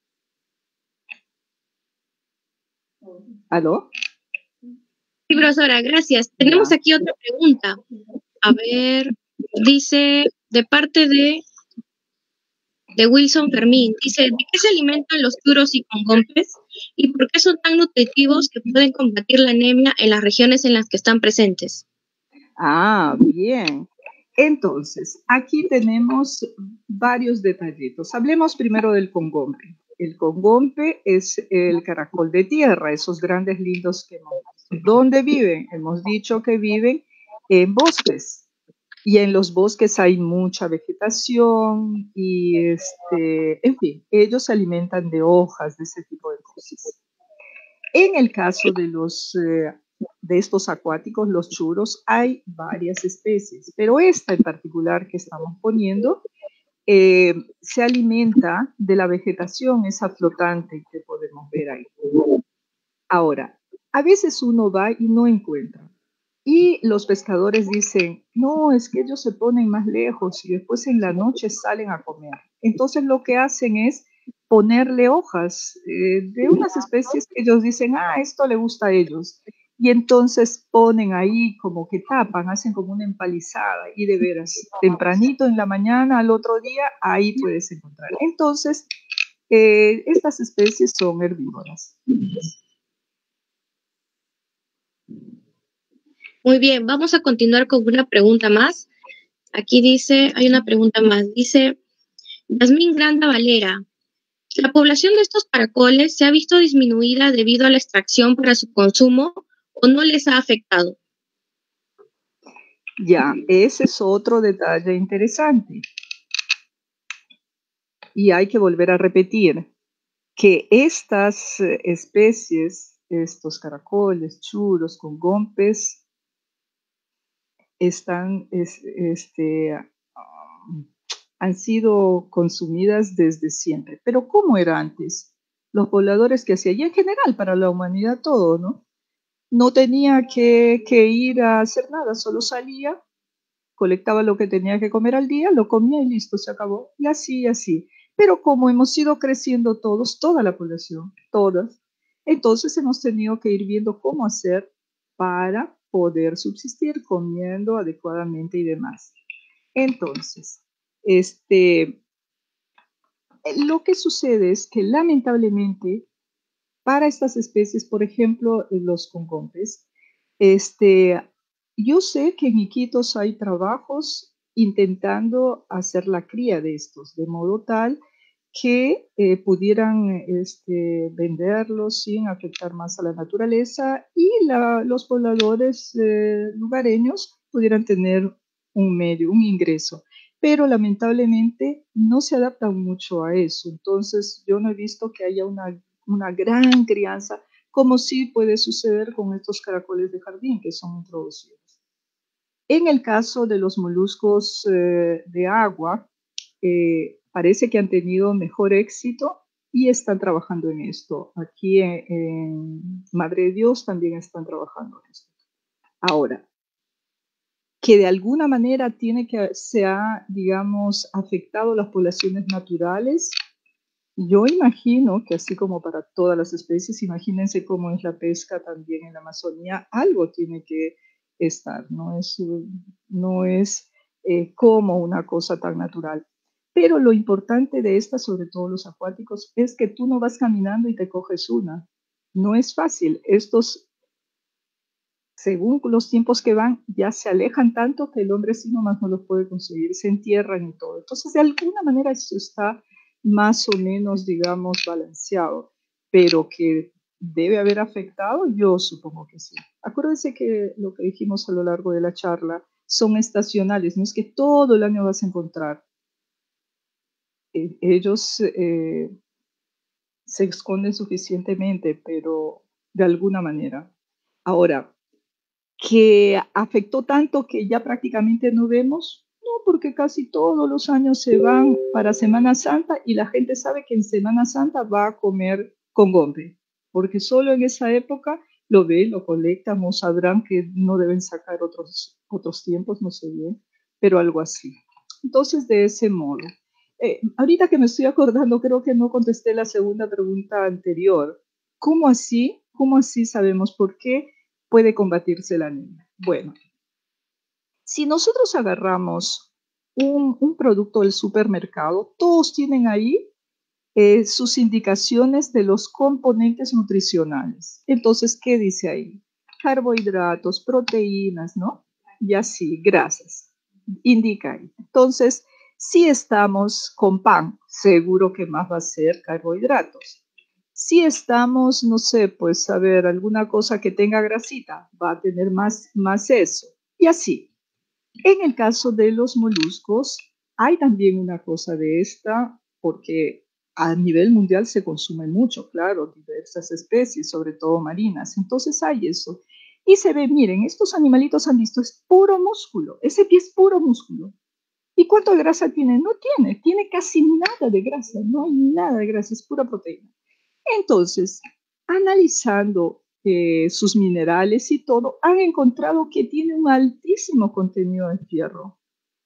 ¿Aló? Sí, profesora, gracias. Tenemos aquí otra pregunta. A ver, dice, de parte de Wilson Fermín, dice, ¿de qué se alimentan los churos y congompes? ¿Y por qué son tan nutritivos que pueden combatir la anemia en las regiones en las que están presentes? Ah, bien. Entonces, aquí tenemos varios detallitos. Hablemos primero del congompe. El congompe es el caracol de tierra, esos grandes lindos que hemos visto. ¿Dónde viven? Hemos dicho que viven en bosques. Y en los bosques hay mucha vegetación y, en fin, ellos se alimentan de hojas, de ese tipo de cosas. En el caso de estos acuáticos, los churos, hay varias especies, pero esta en particular que estamos poniendo se alimenta de la vegetación, esa flotante que podemos ver ahí. Ahora, a veces uno va y no encuentra. Y los pescadores dicen, no, es que ellos se ponen más lejos y después en la noche salen a comer. Entonces lo que hacen es ponerle hojas de unas especies que ellos dicen, esto le gusta a ellos. Y entonces ponen ahí como que tapan, hacen como una empalizada y de veras, tempranito en la mañana, al otro día, ahí puedes encontrar. Entonces, estas especies son herbívoras. Muy bien, vamos a continuar con una pregunta más. Aquí dice, hay una pregunta más, dice Yasmín Granda Valera. ¿La población de estos caracoles se ha visto disminuida debido a la extracción para su consumo o no les ha afectado? Ya, ese es otro detalle interesante. Y hay que volver a repetir que estas especies, estos caracoles, churos, congompes, han sido consumidas desde siempre. Pero ¿cómo era antes? Los pobladores que hacían, y en general para la humanidad todo, ¿no? No tenía que ir a hacer nada, solo salía, colectaba lo que tenía que comer al día, lo comía y listo, se acabó. Y así, y así. Pero como hemos ido creciendo todos, toda la población, todas, entonces hemos tenido que ir viendo cómo hacer para poder subsistir comiendo adecuadamente y demás. Entonces, lo que sucede es que lamentablemente para estas especies, por ejemplo, los congompes, yo sé que en Iquitos hay trabajos intentando hacer la cría de estos, de modo tal que pudieran venderlos sin afectar más a la naturaleza y los pobladores lugareños pudieran tener un medio, un ingreso. Pero lamentablemente no se adaptan mucho a eso. Entonces yo no he visto que haya una gran crianza, como sí puede suceder con estos caracoles de jardín que son introducidos. En el caso de los moluscos de agua, parece que han tenido mejor éxito y están trabajando en esto. Aquí en Madre de Dios también están trabajando en esto. Ahora, que de alguna manera se ha, digamos, afectado las poblaciones naturales, yo imagino que así como para todas las especies, imagínense cómo es la pesca también en la Amazonía, algo tiene que estar, no es como una cosa tan natural. Pero lo importante de estas, sobre todo los acuáticos, es que tú no vas caminando y te coges una. No es fácil. Estos, según los tiempos que van, ya se alejan tanto que el hombre sí nomás no los puede conseguir, se entierran y todo. Entonces, de alguna manera esto está más o menos, digamos, balanceado, pero que debe haber afectado, yo supongo que sí. Acuérdense que lo que dijimos a lo largo de la charla son estacionales, no es que todo el año vas a encontrar. Ellos se esconden suficientemente, pero de alguna manera. Ahora, que afectó tanto que ya prácticamente no vemos, no, porque casi todos los años se van para Semana Santa y la gente sabe que en Semana Santa va a comer congombe, porque solo en esa época lo ven, lo colectan o sabrán que no deben sacar otros tiempos, no sé bien, pero algo así. Entonces, de ese modo. Ahorita que me estoy acordando, creo que no contesté la segunda pregunta anterior. ¿Cómo así? ¿Cómo así sabemos por qué puede combatirse la anemia? Bueno, si nosotros agarramos un producto del supermercado, todos tienen ahí sus indicaciones de los componentes nutricionales. Entonces, ¿qué dice ahí? Carbohidratos, proteínas, ¿no? Y así, grasas. Indica ahí. Entonces, si estamos con pan, seguro que más va a ser carbohidratos. Si estamos, no sé, pues a ver, alguna cosa que tenga grasita, va a tener más eso. Y así. En el caso de los moluscos, hay también una cosa de esta, porque a nivel mundial se consume mucho, claro, diversas especies, sobre todo marinas. Entonces hay eso. Y se ve, miren, estos animalitos han visto, es puro músculo. Ese pie es puro músculo. ¿Y cuánto de grasa tiene? No tiene casi nada de grasa, no hay nada de grasa, es pura proteína. Entonces, analizando sus minerales y todo, han encontrado que tiene un altísimo contenido de fierro.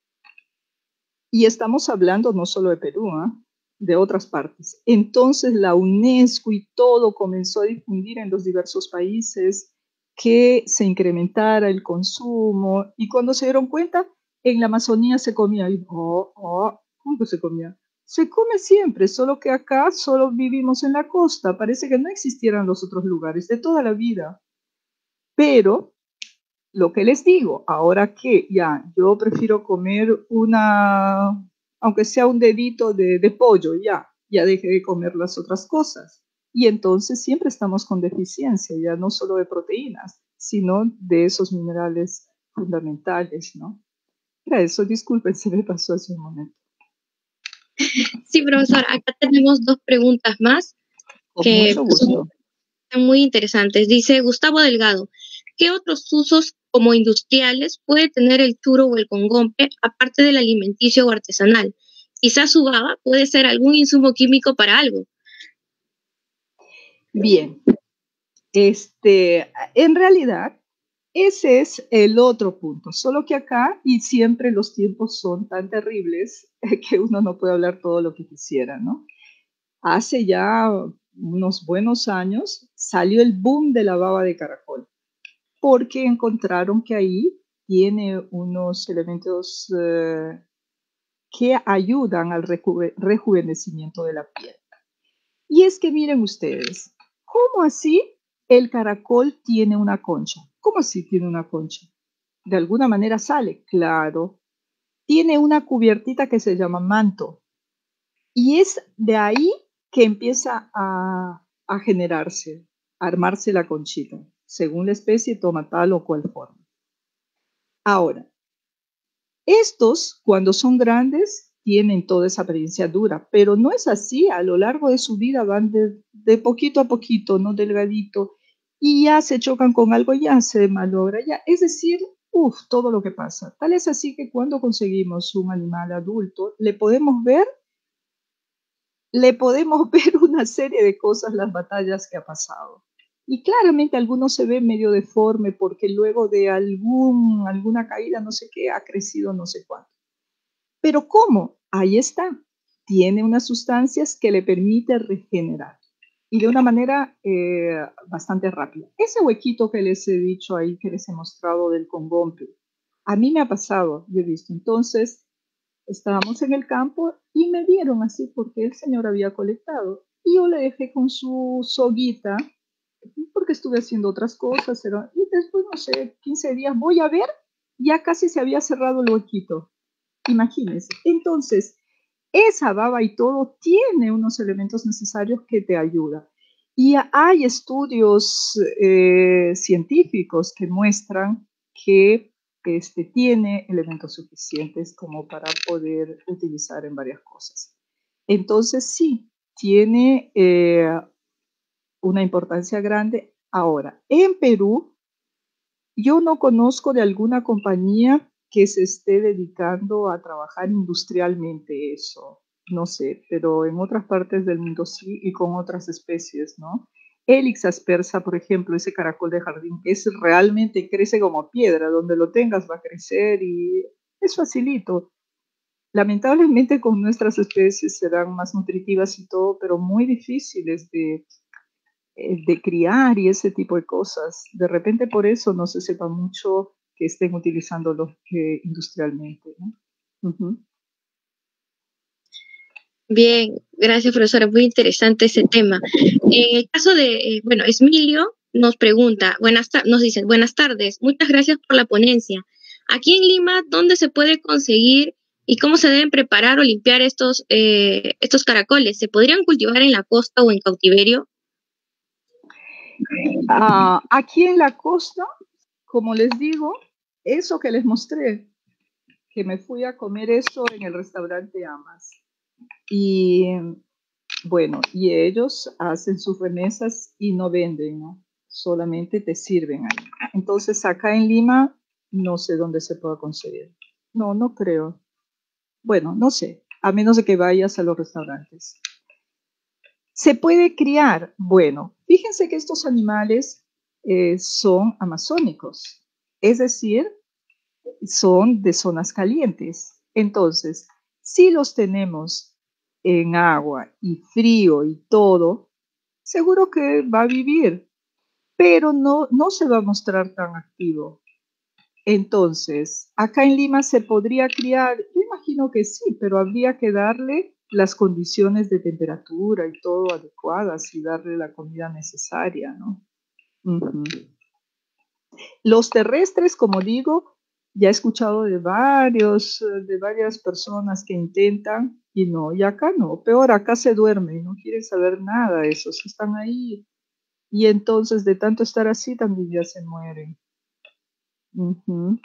Y estamos hablando no solo de Perú, de otras partes. Entonces la UNESCO y todo comenzó a difundir en los diversos países que se incrementara el consumo, y cuando se dieron cuenta, en la Amazonía se comía. Y, ¿cómo que se comía? Se come siempre, solo que acá solo vivimos en la costa. Parece que no existieran los otros lugares de toda la vida. Pero lo que les digo, ahora que ya yo prefiero comer aunque sea un dedito de pollo, ya dejé de comer las otras cosas. Y entonces siempre estamos con deficiencia, ya no solo de proteínas, sino de esos minerales fundamentales, ¿no? Era eso, disculpen, se me pasó hace un momento. Sí, profesor, acá tenemos 2 preguntas más que Con mucho gusto. son muy interesantes. Dice Gustavo Delgado, ¿qué otros usos como industriales puede tener el churo o el congompe aparte del alimenticio o artesanal? Quizás su baba puede ser algún insumo químico para algo. Bien, en realidad, ese es el otro punto, solo que acá y siempre los tiempos son tan terribles que uno no puede hablar todo lo que quisiera, ¿no? Hace ya unos buenos años salió el boom de la baba de caracol, porque encontraron que ahí tiene unos elementos que ayudan al rejuvenecimiento de la piel. Y es que miren ustedes, ¿cómo así el caracol tiene una concha? ¿Cómo así tiene una concha? De alguna manera sale, claro. Tiene una cubiertita que se llama manto. Y es de ahí que empieza a generarse, a armarse la conchita. Según la especie, toma tal o cual forma. Ahora, estos, cuando son grandes, tienen toda esa apariencia dura, pero no es así. A lo largo de su vida van de poquito a poquito, no delgadito, y ya se chocan con algo, ya se malogra, ya. Es decir, todo lo que pasa. Tal es así que cuando conseguimos un animal adulto, le podemos ver una serie de cosas, las batallas que ha pasado. Y claramente algunos se ve medio deforme porque luego de alguna caída, no sé qué, ha crecido no sé cuánto. Pero ¿cómo? Ahí está. Tiene unas sustancias que le permite regenerar y de una manera bastante rápida. Ese huequito que les he dicho ahí, que les he mostrado del congompe, a mí me ha pasado, yo he visto. Entonces, estábamos en el campo y me vieron así porque el señor había colectado. Y yo le dejé con su soguita porque estuve haciendo otras cosas. Y después, no sé, 15 días, voy a ver, ya casi se había cerrado el huequito. Imagínense. Entonces, esa baba y todo tiene unos elementos necesarios que te ayudan. Y hay estudios científicos que muestran que tiene elementos suficientes como para poder utilizar en varias cosas. Entonces, sí, tiene una importancia grande. Ahora, en Perú, yo no conozco de alguna compañía que se esté dedicando a trabajar industrialmente eso, no sé, pero en otras partes del mundo sí y con otras especies, ¿no? Helix aspersa, por ejemplo, ese caracol de jardín, que es realmente crece como piedra, donde lo tengas va a crecer y es facilito. Lamentablemente con nuestras especies serán más nutritivas y todo, pero muy difíciles de criar y ese tipo de cosas. De repente por eso no se sepa mucho que estén utilizándolos industrialmente, ¿no? Uh-huh. Bien, gracias, profesora. Muy interesante ese tema. En el caso de, Esmilio nos pregunta, nos dice, buenas tardes, muchas gracias por la ponencia. Aquí en Lima, ¿dónde se puede conseguir y cómo se deben preparar o limpiar estos caracoles? ¿Se podrían cultivar en la costa o en cautiverio? Aquí en la costa, como les digo, eso que les mostré, que me fui a comer eso en el restaurante Amas. Y bueno, y ellos hacen sus remesas y no venden, ¿no? Solamente te sirven ahí. Entonces, acá en Lima, no sé dónde se pueda conseguir. No, no creo. Bueno, no sé, a menos de que vayas a los restaurantes. ¿Se puede criar? Bueno, fíjense que estos animales son amazónicos, es decir, son de zonas calientes. Entonces, si los tenemos en agua y frío y todo, seguro que va a vivir, pero no se va a mostrar tan activo. Entonces, acá en Lima se podría criar, yo imagino que sí, pero habría que darle las condiciones de temperatura y todo adecuadas y darle la comida necesaria, ¿no? Uh-huh. Los terrestres, como digo, ya he escuchado de varias personas que intentan y no, y acá no, peor, acá se duermen, no quieren saber nada de esos, están ahí y entonces de tanto estar así también ya se mueren. Uh-huh.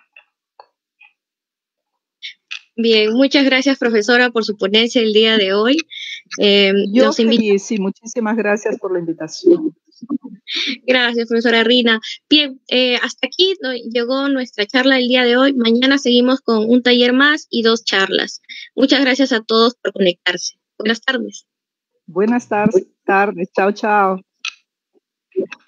Bien, muchas gracias, profesora, por su ponencia el día de hoy. Yo feliz y muchísimas gracias por la invitación. Gracias, profesora Rina. Bien, hasta aquí llegó nuestra charla del día de hoy. Mañana seguimos con un taller más y 2 charlas. Muchas gracias a todos por conectarse. Buenas tardes. Buenas tardes. Chao, chao.